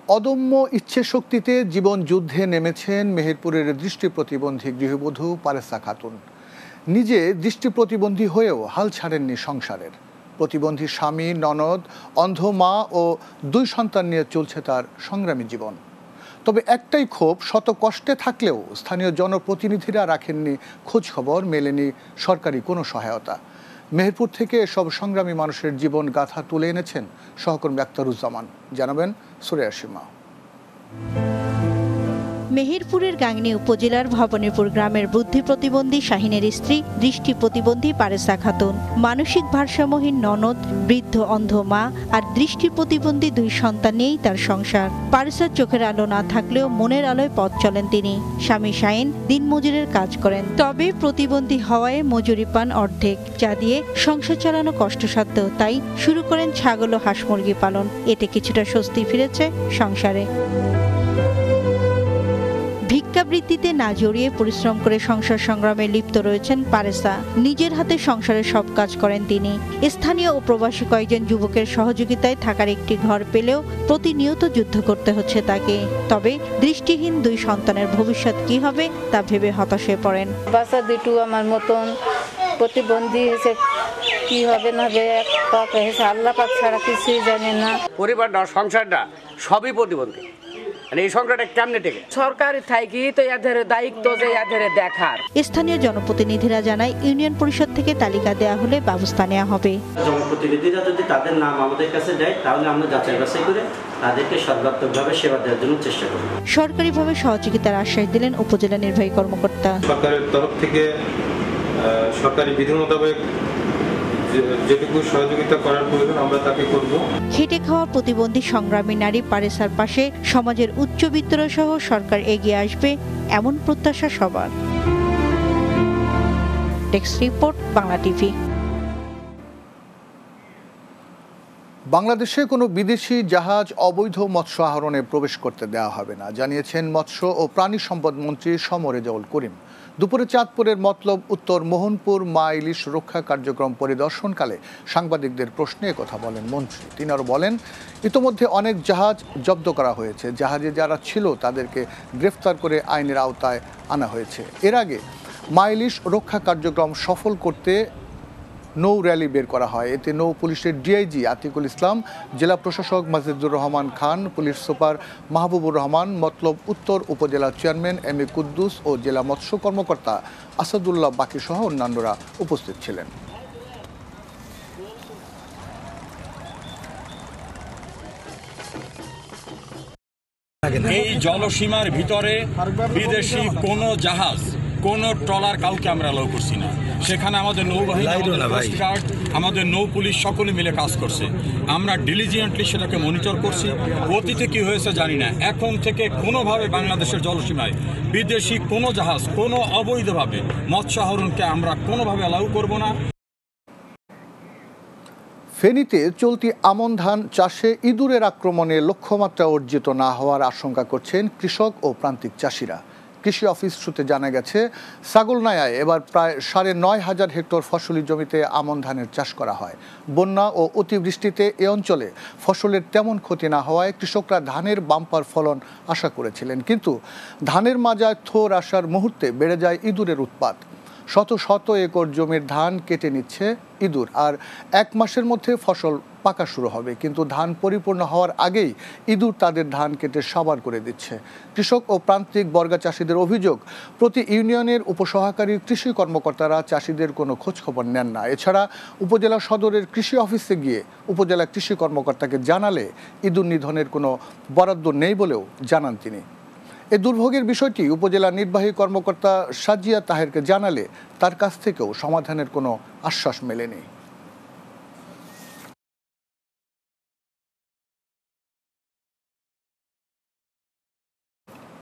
অদম্য ইচ্ছে শক্তিতে জীবন যুদ্ধে নেমেছেন মেহেরপুরের দৃষ্টি প্রতিবন্ধী গৃহবধূ পারেসা খাতুন। নিজে দৃষ্টি প্রতিবন্ধী হয়েও হাল ছাড়েননি সংসারের। প্রতিবন্ধী স্বামী, ননদ, অন্ধ মা ও 2 সন্তান নিয়ে চলছে তার সংগ্রামী জীবন। তবে একটাই ক্ষোভ, শত কষ্টে থাকলেও স্থানীয় জনপ্রতিনিধিরা রাখেননি খোঁজ খবর, মেলেনি সরকারি কোনো সহায়তা। মেহেরপুর থেকে এসব সংগ্রামী মানুষের জীবন গাথা তুলে এনেছেন সহকর্মী আক্তারুজ্জামান। জানাবেন সুরেয়া সীমা। মেহেরপুরের গাংনী উপজেলার ভবানীপুর গ্রামের বুদ্ধি প্রতিবন্ধী শাহিনের স্ত্রী দৃষ্টি প্রতিবন্ধী পারেসা খাতুন। মানসিক ভারসাম্যহীন ননদ, বৃদ্ধ অন্ধ মা আর দৃষ্টি প্রতিবন্ধী 2 সন্তান নিয়েই তার সংসার। পারেসার চোখের আলো না থাকলেও মনের আলোয় পথ চলেন তিনি। স্বামী শাহিন দিনমজুরের কাজ করেন, তবে প্রতিবন্ধী হওয়ায় মজুরি পান অর্ধেক, যা দিয়ে সংসার চালানো কষ্টসাধ্য। তাই শুরু করেন ছাগল ও হাঁস মুরগি পালন। এতে কিছুটা স্বস্তি ফিরেছে সংসারে। ভিক্ষাবৃত্তিতে না জড়িয়ে পরিশ্রম করে সংসার সংগ্রামে লিপ্ত রয়েছেন পারেসা। নিজের হাতে সংসারের সব কাজ করেন তিনি। স্থানীয় ও প্রবাসী কয়েকজন যুবকের সহযোগিতায় থাকার একটি ঘর পেলেও প্রতিনিয়ত যুদ্ধ করতে হচ্ছে তাকে। তবে দৃষ্টিহীন 2 সন্তানের ভবিষ্যৎ কি হবে তা ভেবে হতাশ হয়ে পড়েন। বাচ্চা দুটো আমার মতন প্রতিবন্ধী হয়েছে, কি হবে না হবে, এক পাক হয়েছে, আল্লাহ পাক ছাড়া কিছুই জানে না। পরিবারটা, সংসারটা সবই প্রতিবন্ধী। এই সংখ্যাটা কেমনে টেকে? সরকারি থাকি তো এদের দায়িত্ব যে এদের দেখার। স্থানীয় জনপ্রতিনিধিরা জানায় ইউনিয়ন পরিষদ থেকে তালিকা দেয়া হলে ব্যবস্থা নেওয়া হবে। জনপ্রতিনিধিরা যদি তাদের নাম আমাদের কাছে দেয় তাহলে আমরা যাচাই বাছাই করে তাদেরকে সর্বাত্মকভাবে সেবা দেওয়ার জন্য চেষ্টা করব। সরকারিভাবে সহযোগিতার আশ্বাস দিলেন উপজেলা নির্বাহী কর্মকর্তা। সরকারের তরফ থেকে সরকারি বিধি মোতাবেক যেটুকু সহযোগিতা করার প্রয়োজন আমরা তাকে করব। খেটে খাওয়া প্রতিবন্ধী সংগ্রামী নারী পারেসার পাশে সমাজের উচ্চবিত্তরা সহ সরকার এগিয়ে আসবে, এমন প্রত্যাশা সবার। Desk report, Bangla TV. বাংলাদেশে কোনো বিদেশি জাহাজ অবৈধ মৎস্য আহরণে প্রবেশ করতে দেওয়া হবে না, জানিয়েছেন মৎস্য ও প্রাণী সম্পদ মন্ত্রী রেজাউল করিম। দুপুরে চাঁদপুরের মতলব উত্তর মোহনপুর মা ইলিশ রক্ষা কার্যক্রম পরিদর্শনকালে সাংবাদিকদের প্রশ্নে কথা বলেন মন্ত্রী। তিনি আরও বলেন, ইতোমধ্যে অনেক জাহাজ জব্দ করা হয়েছে। জাহাজে যারা ছিল তাদেরকে গ্রেফতার করে আইনের আওতায় আনা হয়েছে। এর আগে মা ইলিশ রক্ষা কার্যক্রম সফল করতে নৌ র্যালি বের করা হয়। এতে নৌ পুলিশের ডিআইজি আতিকুল ইসলাম, জেলা প্রশাসক মাজিদুর রহমান খান, পুলিশ সুপার মাহবুবুর রহমান, মতলব উত্তর উপজেলা চেয়ারম্যান এম এ কুদ্দুস ও জেলা মৎস্য কর্মকর্তা আসাদুল্লাহ বাকি সহ অন্যান্যরা উপস্থিত ছিলেন। এই জলসীমার ভিতরে বিদেশি কোনো জাহাজ, কোনো ট্রলার কাউকে আমরা অ্যালাউ করছি না। সেখানে আমাদের নৌবাহিনী, কোস্ট গার্ড, আমাদের নৌ পুলিশ সকলে মিলে কাজ করছে। আমরা ডিলিজিয়েন্টলি সেটাকে মনিটর করছি। অতীতে কি হয়েছে জানি না। এখন থেকে কোনোভাবে বাংলাদেশের জলসীমায় বিদেশি কোনো জাহাজ, কোনো অবৈধভাবে মৎস্য আহরণকে আমরা কোনোভাবে অ্যালাউ করব না। ফেনীতে চলতি আমন ধান চাষে ইঁদুরের আক্রমণে লক্ষ্যমাত্রা অর্জিত না হওয়ার আশঙ্কা করছেন কৃষক ও প্রান্তিক চাষিরা। কৃষি অফিস সূত্রে জানা গেছে, ছাগলনাইয়ায় এবার প্রায় ৯,৫০০ হেক্টর ফসলি জমিতে আমন ধানের চাষ করা হয়। বন্যা ও অতিবৃষ্টিতে এ অঞ্চলে ফসলের তেমন ক্ষতি না হওয়ায় কৃষকরা ধানের বাম্পার ফলন আশা করেছিলেন। কিন্তু ধানের মাজায় থোর আসার মুহূর্তে বেড়ে যায় ইঁদুরের উৎপাত। শত শত একর জমির ধান কেটে নিচ্ছে ইঁদুর। আর 1 মাসের মধ্যে ফসল পাকা শুরু হবে, কিন্তু ধান পরিপূর্ণ হওয়ার আগেই ইঁদুর তাদের ধান কেটে সাবার করে দিচ্ছে। কৃষক ও প্রান্তিক বর্গা চাষিদের অভিযোগ, প্রতি ইউনিয়নের উপসহকারী কৃষি কর্মকর্তারা চাষিদের কোনো খোঁজখবর নেন না। এছাড়া উপজেলা সদরের কৃষি অফিসে গিয়ে উপজেলা কৃষি কর্মকর্তাকে জানালে ইঁদুর নিধনের কোনো বরাদ্দ নেই বলেও জানান তিনি। এই দুর্ভোগের বিষয়টি উপজেলা নির্বাহী কর্মকর্তা সাজিয়া তাহেরকে জানালে তার কাছ থেকেও সমাধানের কোনো আশ্বাস মেলেনি।